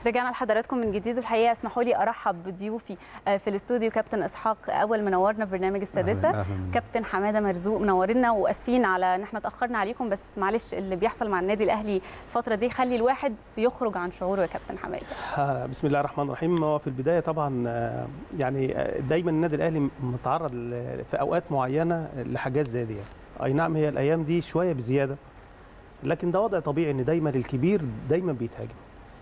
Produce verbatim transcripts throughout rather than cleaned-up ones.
رجعنا لحضراتكم من جديد، والحقيقه اسمحوا لي ارحب بضيوفي في الاستوديو. كابتن اسحاق اول منورنا في برنامج السادسه. أهلاً أهلاً. كابتن حماده مرزوق منورنا، واسفين على ان احنا اتاخرنا عليكم، بس معلش اللي بيحصل مع النادي الاهلي الفتره دي خلي الواحد يخرج عن شعوره يا كابتن حماده. بسم الله الرحمن الرحيم. هو في البدايه طبعا يعني دايما النادي الاهلي متعرض في اوقات معينه لحاجات زي دي. اي نعم هي الايام دي شويه بزياده، لكن ده وضع طبيعي ان دايما الكبير دايما بيتهاجم.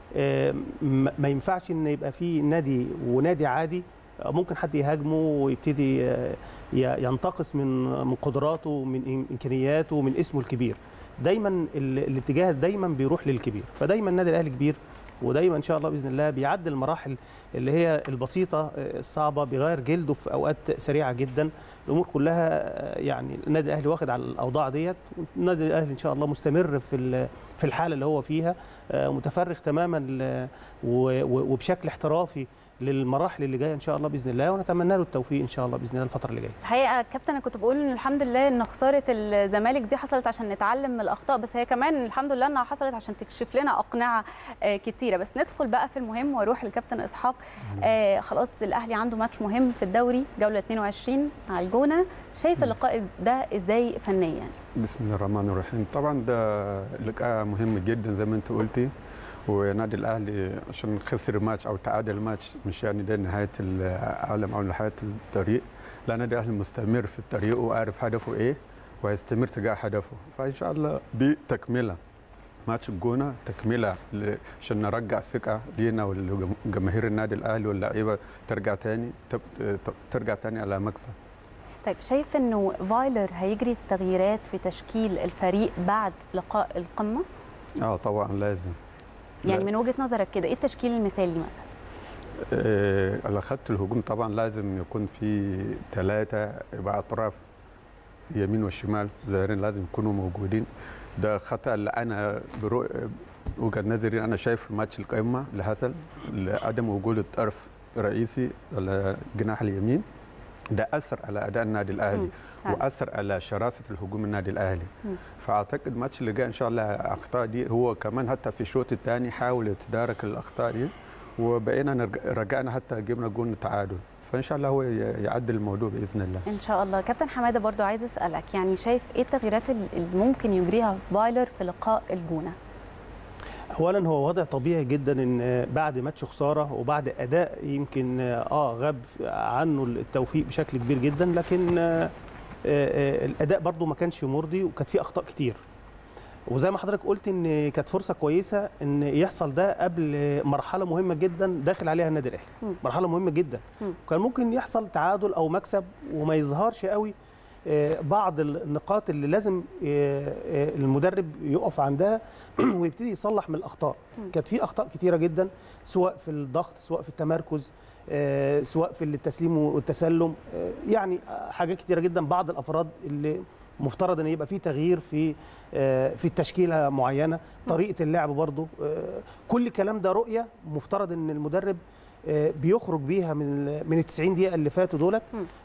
ما ينفعش ان يبقى في نادي ونادي عادي ممكن حد يهاجمه ويبتدي ينتقص من من قدراته ومن امكانياته ومن اسمه الكبير. دايما الاتجاه دايما بيروح للكبير، فدايما النادي الاهلي كبير، ودايما ان شاء الله باذن الله بيعدي المراحل اللي هي البسيطه الصعبه، بيغير جلده في اوقات سريعه جدا. الامور كلها يعني النادي الاهلي واخد على الاوضاع ديت، والنادي الاهلي ان شاء الله مستمر في في الحاله اللي هو فيها، متفرغ تماما وبشكل احترافي للمراحل اللي جايه ان شاء الله باذن الله، ونتمنى له التوفيق ان شاء الله باذن الله الفتره اللي جايه. الحقيقه كابتن انا كنت بقول ان الحمد لله ان خساره الزمالك دي حصلت عشان نتعلم من الاخطاء، بس هي كمان الحمد لله انها حصلت عشان تكشف لنا اقنعه كتيره. بس ندخل بقى في المهم واروح للكابتن اسحاق. آه خلاص الاهلي عنده ماتش مهم في الدوري جوله اثنين وعشرين على الجونه، شايف اللقاء ده ازاي فنيا؟ بسم الله الرحمن الرحيم. طبعا ده لقاء مهم جدا زي ما انت قلتي، ونادي الاهلي عشان خسر ماتش او تعادل ماتش مش يعني ده نهايه العالم او نهايه الطريق، لا نادي الاهلي مستمر في الطريق وعارف هدفه ايه وهيستمر تجاه هدفه. فان شاء الله دي تكمله ماتش الجونه، تكمله عشان نرجع الثقه لينا ولجماهير النادي الاهلي واللعيبه ترجع تاني ترجع تاني على مكسب. طيب شايف انه فايلر هيجري التغييرات في تشكيل الفريق بعد لقاء القمه؟ اه طبعا لازم. يعني من وجهه نظرك كده ايه التشكيل المثالي مثلا؟ إيه على خط الهجوم طبعا لازم يكون في ثلاثه يبقى اطراف يمين وشمال ظاهرين لازم يكونوا موجودين. ده خطا اللي انا بوجهه نظري انا شايف في ماتش القمه اللي حصل عدم وجود الطرف الرئيسي على الجناح اليمين، ده اثر على اداء النادي الاهلي واثر على شراسه الهجوم النادي الاهلي. م. فاعتقد الماتش اللي جاي ان شاء الله الاخطاء دي هو كمان حتى في الشوط الثاني حاول يتدارك الاخطاء دي، وبقينا رجعنا حتى جبنا جول تعادل، فان شاء الله هو يعدل الموضوع باذن الله. ان شاء الله. كابتن حماده برضو عايز اسالك، يعني شايف ايه التغييرات اللي ممكن يجريها فايلر في لقاء الجونه؟ اولا هو وضع طبيعي جدا ان بعد ماتش خساره وبعد اداء يمكن اه غاب عنه التوفيق بشكل كبير جدا، لكن آه آه الاداء برضو ما كانش مرضي وكانت فيه اخطاء كتير. وزي ما حضرتك قلت ان كانت فرصه كويسه ان يحصل ده قبل مرحله مهمه جدا داخل عليها النادي الاهلي، مرحله مهمه جدا. وكان ممكن يحصل تعادل او مكسب وما يظهرش قوي بعض النقاط اللي لازم المدرب يقف عندها ويبتدي يصلح من الاخطاء. كانت في اخطاء كتيره جدا سواء في الضغط سواء في التمركز سواء في التسليم والتسلم، يعني حاجات كتيره جدا. بعض الافراد اللي مفترض ان يبقى في تغيير في في التشكيله معينه، طريقه اللعب برضو، كل الكلام ده رؤيه مفترض ان المدرب بيخرج بيها من من ال تسعين دقيقه اللي فاتوا دولت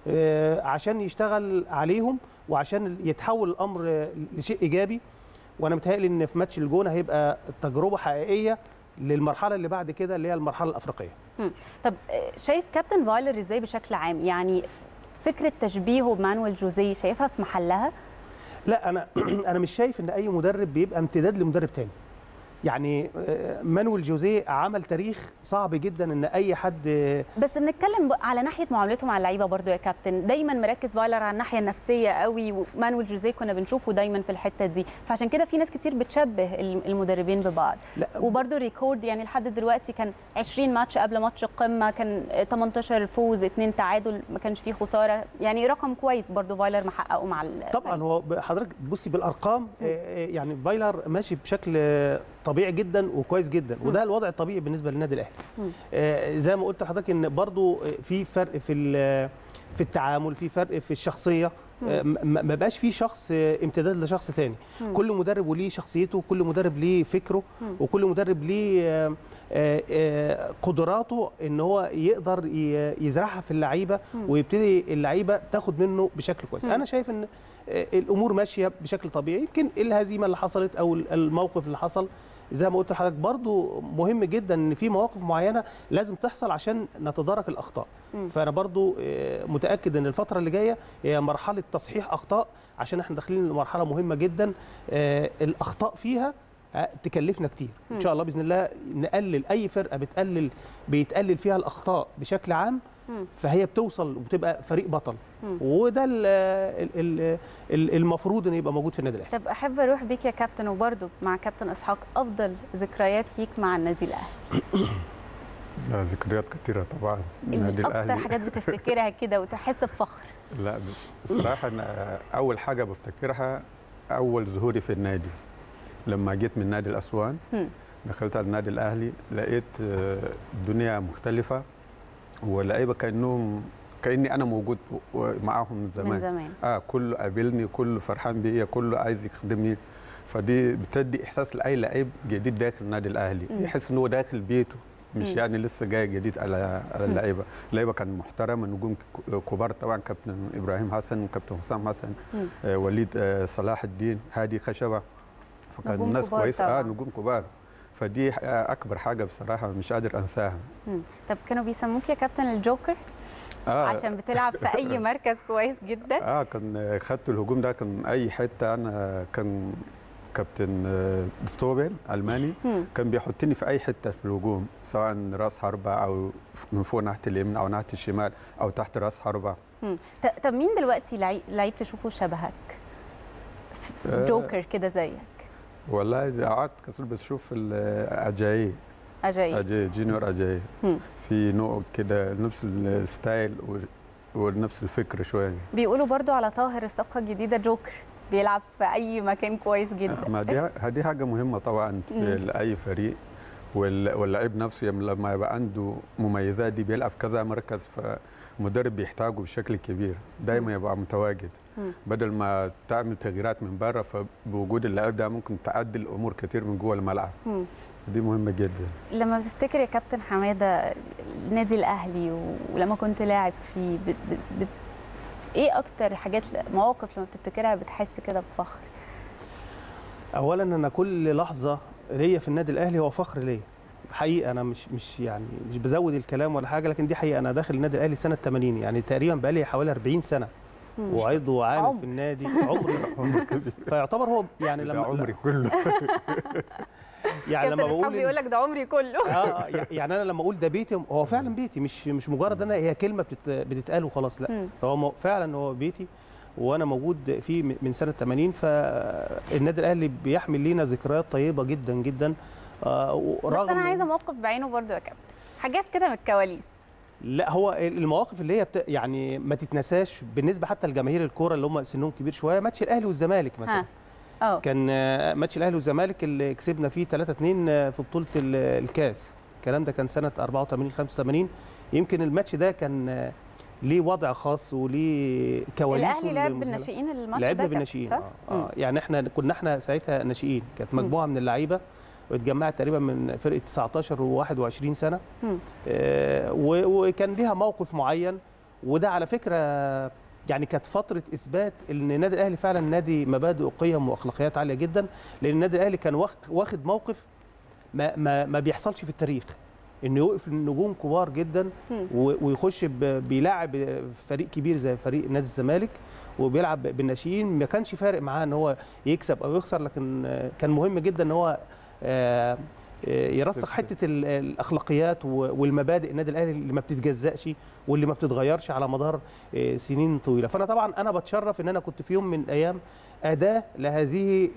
عشان يشتغل عليهم وعشان يتحول الامر لشيء ايجابي. وانا متهيألي ان في ماتش الجونه هيبقى تجربه حقيقيه للمرحله اللي بعد كده اللي هي المرحله الافريقيه. طب شايف كابتن فايلر ازاي بشكل عام؟ يعني فكره تشبيهه بمانويل جوزيه شايفها في محلها؟ لا انا انا مش شايف ان اي مدرب بيبقى امتداد لمدرب تاني. يعني مانويل جوزيه عمل تاريخ صعب جدا ان اي حد، بس بنتكلم على ناحيه معاملته مع اللعيبه برضو يا كابتن، دايما مركز فايلر على الناحيه النفسيه قوي، ومانويل جوزيه كنا بنشوفه دايما في الحته دي، فعشان كده في ناس كتير بتشبه المدربين ببعض. وبرضو ريكورد يعني لحد دلوقتي كان عشرين ماتش قبل ماتش القمه، كان تمنتاشر فوز اثنين تعادل، ما كانش فيه خساره، يعني رقم كويس برضو فايلر محققه مع طبعا. هو حضرتك بصي بالارقام يعني فايلر ماشي بشكل طبيعي جدا وكويس جدا، وده الوضع الطبيعي بالنسبه للنادي الاهلي. آه زي ما قلت لحضرتك ان برضو في فرق في في التعامل، في فرق في الشخصيه، آه ما بقاش في شخص امتداد لشخص ثاني. كل مدرب وليه شخصيته، كل مدرب ليه فكره، وكل مدرب ليه آه آه قدراته ان هو يقدر يزرعها في اللعيبه ويبتدي اللعيبه تاخد منه بشكل كويس. انا شايف ان الامور ماشيه بشكل طبيعي. يمكن الهزيمه اللي حصلت او الموقف اللي حصل زي ما قلت لحضرتك برضو مهم جدا ان في مواقف معينه لازم تحصل عشان نتدارك الاخطاء. م. فانا برضو متاكد ان الفتره اللي جايه هي مرحله تصحيح اخطاء، عشان احنا داخلين لمرحله مهمه جدا الاخطاء فيها تكلفنا كتير. ان شاء الله باذن الله نقلل اي فرقه بتقلل بيتقلل فيها الاخطاء بشكل عام، فهي بتوصل وبتبقى فريق بطل. مم. وده ال ال ال المفروض انه يبقى موجود في النادي الاهلي. طب احب اروح بيك يا كابتن، وبرده مع كابتن اسحاق، افضل ذكريات ليك مع النادي الاهلي؟ لا ذكريات كثيره طبعا. النادي الاهلي اكتر حاجات بتفتكرها كده وتحس بفخر؟ لا بصراحه انا اول حاجه بفتكرها اول ظهوري في النادي، لما جيت من نادي الاسوان م. دخلت على النادي الاهلي، لقيت الدنيا مختلفه، واللعيبه كانهم كاني انا موجود معاهم من زمان. من زمان اه كله قابلني، كله فرحان بيا، كله عايز يخدمني، فدي بتدي احساس لاي لعيب جديد داخل النادي الاهلي، م. يحس ان هو داخل بيته، مش م. يعني لسه جاي جديد على على اللعيبه. اللعيبه كان محترمه، نجوم كبار طبعا، كابتن ابراهيم حسن وكابتن حسام حسن، آه وليد آه صلاح الدين، هادي خشبه، فكان الناس كويسه، اه نجوم كبار، فدي اكبر حاجه بصراحه مش قادر انساها. مم. طب كانوا بيسموك يا كابتن الجوكر؟ آه. عشان بتلعب في اي مركز كويس جدا؟ اه كان خدت الهجوم ده، كان اي حته، انا كان كابتن ستوبل الماني مم. كان بيحطني في اي حته في الهجوم، سواء راس حربه او من فوق ناحيه اليمين او ناحيه الشمال او تحت راس حربه. مم. طب مين دلوقتي لعيب تشوفه شبهك جوكر كده زيك؟ والله قعدت كسول بشوف اجاي اجاي اجاي جونيور اجاي، في نوع كده نفس الستايل ونفس الفكر شويه. بيقولوا برضو على طاهر الصفقه الجديده جوكر، بيلعب في اي مكان كويس جدا. ما دي دي حاجه مهمه طبعا في اي فريق، واللاعب نفسه لما يبقى عنده مميزات دي بيلعب في كذا مركز، فالمدرب بيحتاجه بشكل كبير، دايما يبقى متواجد. مم. بدل ما تعمل تغييرات من بره، فبوجود اللاعب ده ممكن تعدل امور كتير من جوه الملعب. مم. دي مهمه جدا. لما بتفتكر يا كابتن حماده النادي الاهلي ولما كنت لاعب فيه، بت بت ايه اكتر حاجات مواقف لما بتفتكرها بتحس كده بفخر؟ اولا انا كل لحظه ليا في النادي الاهلي هو فخر ليا حقيقه. انا مش مش يعني مش بزود الكلام ولا حاجه، لكن دي حقيقه. انا داخل النادي الاهلي سنه ثمانين، يعني تقريبا بقى لي حوالي أربعين سنه وعضو عامل في النادي. عمري عمري فيعتبر هو يعني لما عمري كله يعني لما بقول بيقول لك ده عمري كله اه يعني انا لما اقول ده بيتي، هو فعلا بيتي، مش مش مجرد انا هي كلمه بتتقال وخلاص، لا هو فعلا هو بيتي وانا موجود فيه من سنه ثمانين. فالنادي الاهلي بيحمل لينا ذكريات طيبه جدا جدا. آه بس انا عايزه موقف بعينه برضو يا كابتن، حاجات كده من الكواليس. لا هو المواقف اللي هي بت... يعني ما تتنساش بالنسبه حتى لجماهير الكوره اللي هم سنهم كبير شويه، ماتش الاهلي والزمالك مثلا. اه كان ماتش الاهلي والزمالك اللي كسبنا فيه ثلاثة اثنين في بطوله الكاس، الكلام ده كان سنه أربعة وثمانين خمسة وثمانين. يمكن الماتش ده كان ليه وضع خاص وليه كواليس. الاهلي لعب بالناشئين الماتش ده؟ لعبنا بالناشئين اه, آه. يعني احنا كنا احنا ساعتها ناشئين، كانت مجموعه من اللعيبه واتجمعت تقريبا من فرقه تسعتاشر وواحد وعشرين سنه. آه وكان ليها موقف معين، وده على فكره يعني كانت فتره اثبات ان النادي الاهلي فعلا نادي مبادئ وقيم واخلاقيات عاليه جدا، لان النادي الاهلي كان واخد موقف ما ما, ما بيحصلش في التاريخ، انه يوقف نجوم كبار جدا ويخش بيلاعب فريق كبير زي فريق نادي الزمالك وبيلعب بالناشئين. ما كانش فارق معاه ان هو يكسب او يخسر، لكن كان مهم جدا ان هو يرسخ حته الاخلاقيات والمبادئ النادي الاهلي اللي ما بتتجزأش واللي ما بتتغيرش على مدار سنين طويله. فانا طبعا انا بتشرف ان انا كنت في يوم من الايام اداه لهذه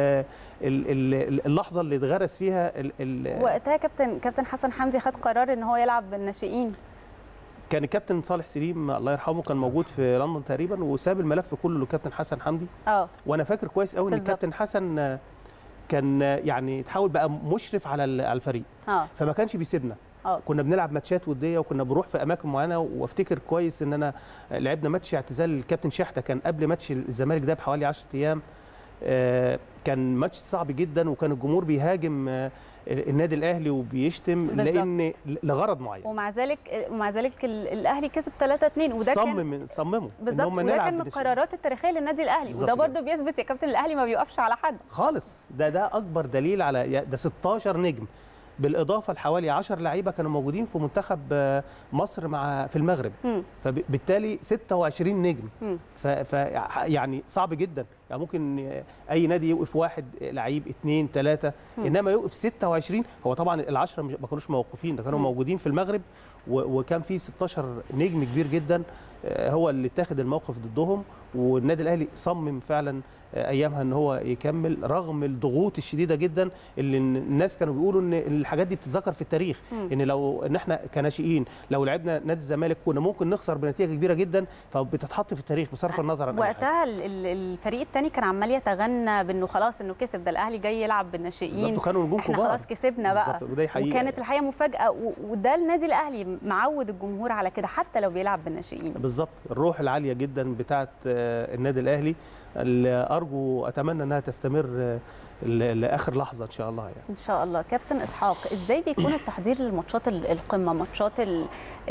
اللحظه اللي اتغرس فيها. وقتها كابتن كابتن حسن حمدي خد قرار ان هو يلعب بالناشئين. كان الكابتن صالح سليم الله يرحمه كان موجود في لندن تقريبا، وساب الملف كله للكابتن حسن حمدي. اه وانا فاكر كويس قوي ان الكابتن حسن كان يعني تحاول بقى مشرف على على الفريق. اه فما كانش بيسيبنا. اه كنا بنلعب ماتشات وديه وكنا بنروح في اماكن معينه. وافتكر كويس ان انا لعبنا ماتش اعتزال الكابتن شحته، كان قبل ماتش الزمالك ده بحوالي عشرة ايام. آه كان ماتش صعب جدا، وكان الجمهور بيهاجم آه النادي الاهلي وبيشتم بالظبط. لان لغرض معين. ومع ذلك ومع ذلك ال- الاهلي كسب ثلاثة اتنين وده كان صمم صمموا ان بالظبط، هم وده نلعب كان من بنشيل. القرارات التاريخيه للنادي الاهلي، بالظبط وده كده. برضه بيثبت يا كابتن الاهلي ما بيوقفش على حد خالص. ده ده اكبر دليل على ده ستاشر نجم، بالاضافه لحوالي عشرة لعيبه كانوا موجودين في منتخب آه، مصر مع في المغرب، مم. فبالتالي ستة وعشرين نجم. مم. ف ف يعني صعب جدا، يعني ممكن اي نادي يوقف واحد لعيب اثنين ثلاثه، انما يوقف ستة وعشرين. هو طبعا العشرة مش- ما كانوش موقوفين، ده كانوا مم. موجودين في المغرب و- وكان في ستاشر نجم كبير جدا آه، هو اللي اتاخد الموقف ضدهم، والنادي الاهلي صمم فعلا آه، ايامها ان هو يكمل رغم الضغوط الشديده جدا اللي الناس كانوا بيقولوا ان الحاجات دي بتتذكر في التاريخ. مم. ان لو ان احنا كناشئين لو لعبنا نادي الزمالك كنا ممكن نخسر بنتيجه كبيره جدا، فبتتحط في التاريخ بصرف النظر عن أي حاجة. وقتها ال- ال- الفريق الثاني كان عمال يتغنى بانه خلاص انه كسب، ده الاهلي جاي يلعب بالناشئين، بالظبط، وكانوا نجوم احنا كبار. خلاص كسبنا بقى. بالظبط، وده حقيقة. وكانت الحقيقه مفاجاه، و- وده النادي الاهلي معود الجمهور على كده حتى لو بيلعب بالناشئين. بالظبط، الروح العاليه جدا بتاعه آه، النادي الاهلي اللي ارجو اتمنى انها تستمر آه، ل- لاخر لحظه ان شاء الله يعني. ان شاء الله. كابتن اسحاق، ازاي بيكون التحضير للماتشات ال- القمه، ماتشات ال-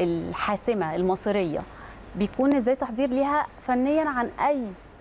الحاسمه المصيريه، بيكون ازاي تحضير ليها فنيا عن اي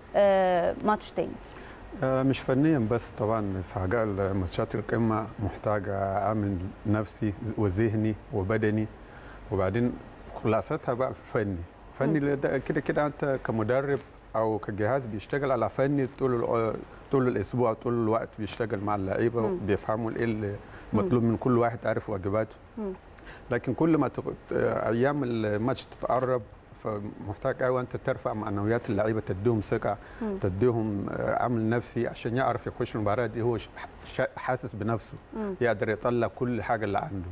آه، ماتش تاني؟ آه، مش فنيا بس، طبعا في حاجه ماتشات القمه محتاجه عامل نفسي وذهني وبدني، وبعدين خلاصتها بقى في فني. فني اللي ده كده كده انت كمدرب او كجهاز بيشتغل على فني طول ال- طول الاسبوع طول الوقت، بيشتغل مع اللعيبه مم. بيفهموا ايه اللي مطلوب من كل واحد، عارف واجباته. مم. لكن كل ما تق- ايام الماتش تتقرب فمحتاج قوي انت ترفع معنويات اللعيبه، تديهم ثقه، مم. تديهم آه، عمل نفسي عشان يعرف يخش المباراه دي هو ش- ش- حاسس بنفسه، مم. يقدر يطلع كل حاجه اللي عنده.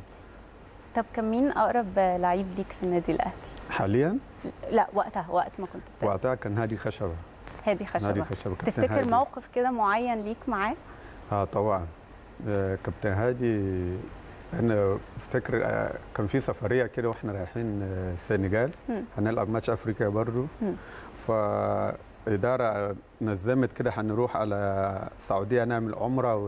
طب كان مين اقرب لعيب ليك في النادي الاهلي؟ حاليا لا وقتها، وقت ما كنت بتلعب. وقتها كان هادي خشبه. هادي خشبه. هادي خشبه كابتن تفتكر هادي. موقف كده معين ليك معاه؟ اه طبعا. آه كابتن هادي، انا افتكر آه كان في سفريه كده واحنا رايحين آه السنغال، مم. هنلعب ماتش افريقيا برضه، مم. فاداره نظمت كده هنروح على السعوديه نعمل عمره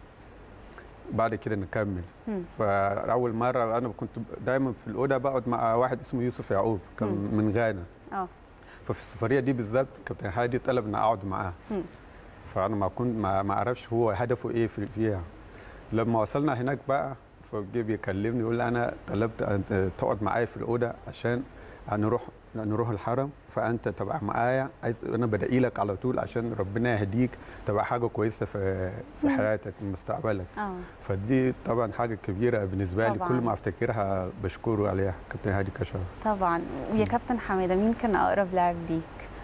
وبعد كده نكمل. مم. فاول مره انا كنت دايما في الاوضه بقعد مع واحد اسمه يوسف يعقوب، كان مم. من غانا. اه. ففي السفريه دي بالذات كابتن هادي طلب ان اقعد معاه، مم. فانا ما كنت ما ما اعرفش هو هدفه ايه في- فيها. لما وصلنا هناك بقى فجه بيكلمني يقول لي انا طلبت أن تقعد معايا في الاوضه عشان هنروح نروح الحرم، فانت تبقى معايا، عايز انا بدعي لك على طول عشان ربنا يهديك، تبقى حاجه كويسه في في مم. حياتك ومستقبلك. اه. فدي طبعا حاجه كبيره بالنسبه لي، طبعاً. كل ما افتكرها بشكره عليها كابتن هادي كشف. طبعا. ويا كابتن حماده، مين كان اقرب لاعب ليك؟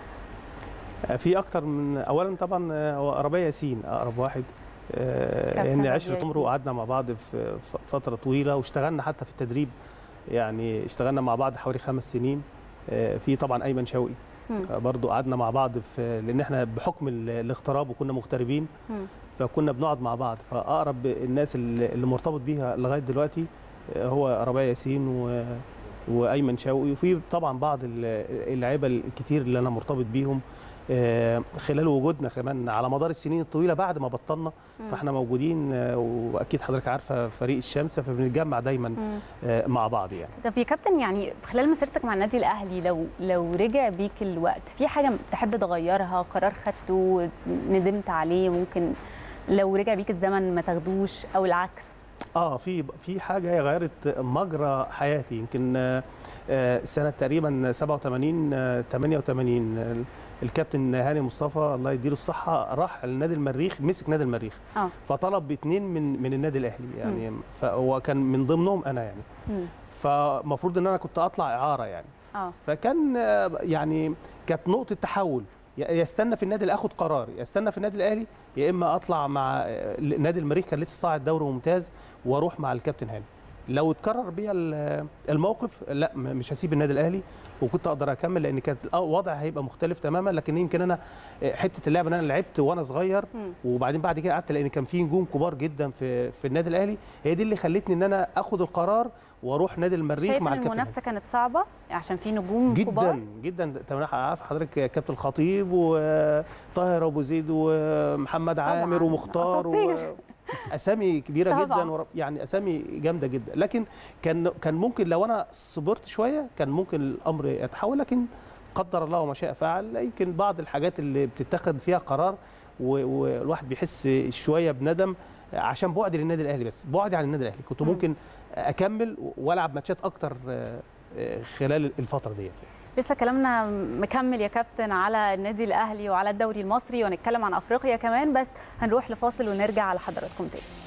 في اكتر من، اولا طبعا هو ربيع ياسين اقرب واحد، آه، كابتن لان ربيع عشره ياسين. عمره وقعدنا مع بعض في ف- فتره طويله، واشتغلنا حتى في التدريب، يعني اشتغلنا مع بعض حوالي خمس سنين. آه، في طبعا ايمن شوقي مم. آه، برضو قعدنا مع بعض في، لان احنا بحكم ال- الاغتراب وكنا مغتربين مم. فكنا بنقعد مع بعض. فاقرب الناس اللي اللي مرتبط بيها لغايه دلوقتي آه، هو ربيع ياسين و وايمن شوقي، وفي طبعا بعض ال- اللعيبه الكتير اللي انا مرتبط بيهم آه، خلال وجودنا كمان على مدار السنين الطويله بعد ما بطلنا. مم. فاحنا موجودين آه، واكيد حضرتك عارفه فريق الشمس، فبنتجمع دايما مم. آه، مع بعض يعني. طب يا كابتن، يعني خلال مسيرتك مع النادي الاهلي، لو لو رجع بيك الوقت، في حاجه تحب تغيرها، قرار خدته ندمت عليه، ممكن لو رجع بيك الزمن ما تاخدوش او العكس؟ اه في في حاجه هي غيرت مجرى حياتي. يمكن آه، آه، سنه تقريبا سبعة وثمانين آه، ثمانية وثمانين آه، الكابتن هاني مصطفى الله يديله الصحه راح لنادي المريخ، مسك نادي المريخ، اه. فطلب باثنين من من النادي الاهلي يعني، فهو كان من ضمنهم انا يعني. مم. فمفروض ان انا كنت اطلع اعاره يعني. اه. فكان آه، يعني كانت نقطه تحول، يا يستنى في النادي اللي اخد قرار، يستنى في النادي الاهلي، يا اما اطلع مع آه، نادي المريخ كان لسه صاعد دوري ممتاز واروح مع الكابتن هاني. لو اتكرر بيا ال- الموقف لا م- مش هسيب النادي الاهلي، وكنت اقدر اكمل لان كانت الوضع هيبقى مختلف تماما. لكن يمكن انا آه، حته اللعب ان انا لعبت وانا صغير، مم. وبعدين بعد كده قعدت لان كان في نجوم كبار جدا في في النادي الاهلي، هي دي اللي خلتني ان انا اخد القرار واروح نادي المريخ شايف مع ان الكابتن هاني. المنافسه كانت صعبه عشان في نجوم كبار؟ جدا جدا. طبعا عارف حضرتك كابتن الخطيب وطاهر ابو زيد ومحمد عامر طبعاً، ومختار و... أساطير. اسامي كبيره طبعاً. جدا ورا- يعني اسامي جامده جدا، لكن كان كان ممكن لو انا صبرت شويه كان ممكن الامر يتحول، لكن قدر الله وما شاء فعل. يمكن بعض الحاجات اللي بتتخذ فيها قرار و- والواحد بيحس شويه بندم عشان بعدي للنادي الاهلي، بس بعدي عن النادي الاهلي كنت مم. ممكن اكمل والعب ماتشات اكتر آه، آه، خلال الفتره ديت. لسه كلامنا مكمل يا كابتن على النادي الاهلي وعلى الدوري المصري، ونتكلم عن افريقيا كمان، بس هنروح لفاصل ونرجع على حضراتكم تاني.